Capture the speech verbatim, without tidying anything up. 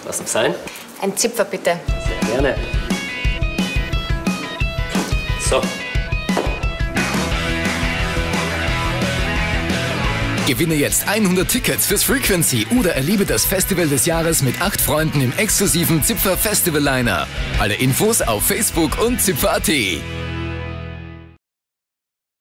Was darf sein? Ein Zipfer, bitte. Sehr gerne. So. Gewinne jetzt hundert Tickets fürs Frequency oder erlebe das Festival des Jahres mit acht Freunden im exklusiven Zipfer Festival Liner. Alle Infos auf Facebook und zipfer punkt at.